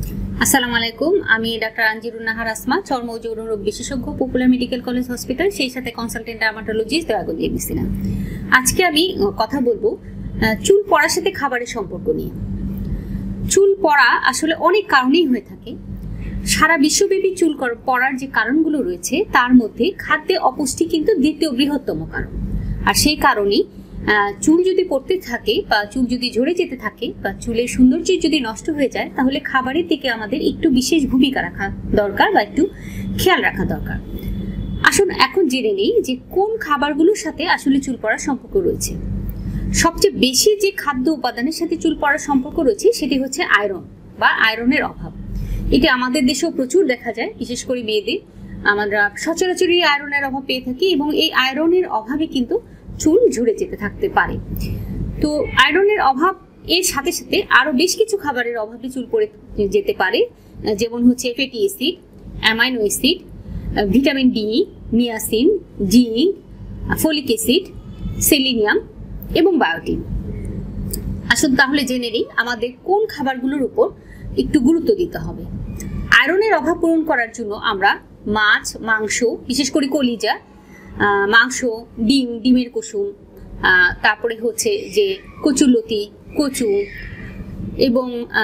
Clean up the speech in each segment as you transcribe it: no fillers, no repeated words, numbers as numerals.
আসসালামু আলাইকুম, আমি ডাক্তার আঞ্জিরুন নাহার আসমা, চর্ম ও যৌন রোগ বিশেষজ্ঞ, পপুলার মেডিকেল কলেজ হসপিটাল, সেই সাথে কনসালটেন্ট ডার্মাটোলজিস্ট দয়াগঞ্জ এবিসিনা। আজকে আমি কথা বলবো চুল পড়ার সাথে খাবারের সম্পর্ক নিয়ে। চুল পড়া আসলে অনেক কারণেই হয়ে থাকে। সারা বিশ্বব্যাপী চুল পড়ার যে কারণগুলো রয়েছে তার মধ্যে খাদ্যে অপুষ্টি কিন্তু দ্বিতীয় বৃহত্তম কারণ। আর সেই কারণেই চুল যদি পড়তে থাকে বা চুল যদি ঝরে যেতে থাকে বা চুলের সৌন্দর্য যদি নষ্ট হয়ে যায়, তাহলে খাবারের দিকে আমাদের একটু বিশেষ ভূমিকা রাখা দরকার বা একটু খেয়াল রাখা দরকার। আসুন এখন জেনে নেই যে কোন খাবারগুলোর সাথে আসলে চুল পড়ার সম্পর্ক রয়েছে। সবচেয়ে বেশি যে খাদ্য উপাদানের সাথে চুল পড়ার সম্পর্ক রয়েছে সেটি হচ্ছে আয়রন বা আয়রনের অভাব। এটি আমাদের দেশেও প্রচুর দেখা যায়, বিশেষ করে মেয়েদের। আমরা সচরাচরই আয়রনের অভাব পেয়ে থাকি এবং এই আয়রনের অভাবে কিন্তু চুল ঝরে যেতে থাকতে পারে। তো আয়রনের অভাব এর সাথে সাথে আরো বেশ কিছু খাবারের অভাবে চুল পড়ে যেতে পারে, যেমন হচ্ছে fatty acid, amino acid, vitamin D, niacin, zinc, folic acid, selenium এবং বায়োটিন। আসুন তাহলে জেনে নিই আমাদের কোন খাবারগুলোর উপর একটু গুরুত্ব দিতে হবে। আয়রনের অভাব পূরণ করার জন্য আমরা মাছ, মাংস, বিশেষ করে কলিজা, মাংস, ডিমের কুসুম, তারপরে হচ্ছে যে কচুরলতি, কচু এবং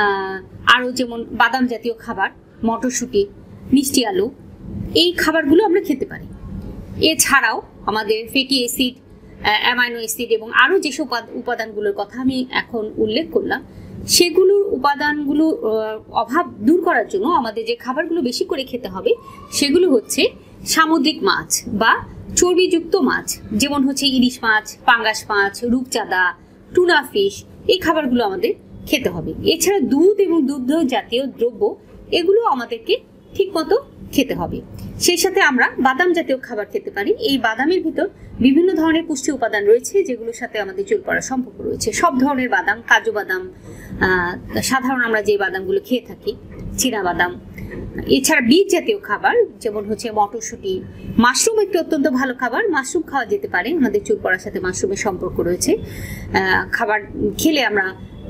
আরও যেমন বাদাম জাতীয় খাবার, মটরশুঁটি, মিষ্টি আলু, এই খাবারগুলো আমরা খেতে পারি। এছাড়াও আমাদের ফ্যাটি অ্যাসিড, অ্যামাইনো অ্যাসিড এবং আরও যেসব উপাদানগুলোর কথা আমি এখন উল্লেখ করলাম, সেগুলোর উপাদানগুলো অভাব দূর করার জন্য আমাদের যে খাবারগুলো বেশি করে খেতে হবে সেগুলো হচ্ছে সামুদ্রিক মাছ বা চর্বিযুক্ত মাছ, যেমন হচ্ছে ইলিশ মাছ, পাঙ্গাস মাছ, রূপচাঁদা, টুনা ফিশ, এই খাবারগুলো আমাদের খেতে হবে। এছাড়া দুধ এবং দুগ্ধ জাতীয় দ্রব্য, এগুলো আমাদেরকে ঠিকমতো খেতে হবে। সেই সাথে আমরা বাদাম জাতীয় খাবার খেতে পারি। এই বাদামের ভিতর বিভিন্ন ধরনের পুষ্টি উপাদান রয়েছে যেগুলোর সাথে আমাদের চুল পড়ার সম্পর্ক রয়েছে। সব ধরনের বাদাম, কাজু বাদাম, সাধারণ আমরা যে বাদামগুলো খেয়ে থাকি, চীনা বাদাম, এছাড়া বীজ জাতীয় খাবার যেমন হচ্ছে মটরশুঁটি, মাশরুম একটি অত্যন্ত ভালো খাবার। মাশরুম খাওয়া যেতে পারে, আমাদের চুল পড়ার সাথে মাশরুমের সম্পর্ক রয়েছে। খাবার খেলে আমরা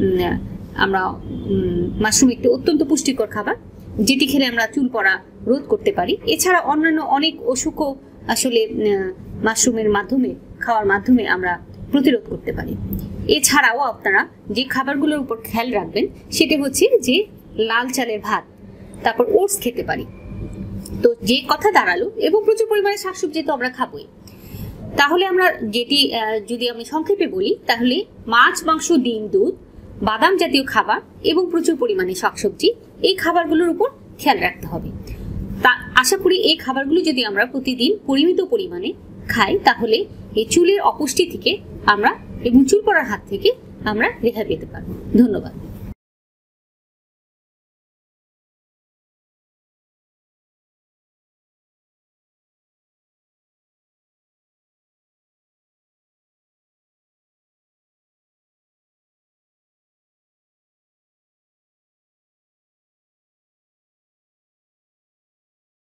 মাশরুম একটি অত্যন্ত পুষ্টিকর খাবার, যেটি খেলে আমরা চুল পড়া রোধ করতে পারি। এছাড়া অন্যান্য অনেক অসুখও আসলে মাশরুমের মাধ্যমে, খাওয়ার মাধ্যমে আমরা প্রতিরোধ করতে পারি। এছাড়াও আপনারা যে খাবারগুলোর উপর খেয়াল রাখবেন সেটি হচ্ছে যে লাল চালের ভাত, তারপর ওটস খেতে পারি। তো যে কথা দাঁড়ালো, এবং প্রচুর পরিমাণে শাকসবজি তো আমরা খাবোই। তাহলে আমরা যেটি যদি আমি সংক্ষেপে বলি, তাহলে মাছ, মাংস, ডিম, দুধ, বাদাম জাতীয় খাবার এবং প্রচুর পরিমাণে শাকসবজি, এই খাবারগুলোর উপর খেয়াল রাখতে হবে। তা আশা করি এই খাবারগুলো যদি আমরা প্রতিদিন পরিমিত পরিমাণে খাই, তাহলে এই চুলের অপুষ্টি থেকে আমরা এবং চুল পড়ার হাত থেকে আমরা রেহাই পেতে পারবো। ধন্যবাদ।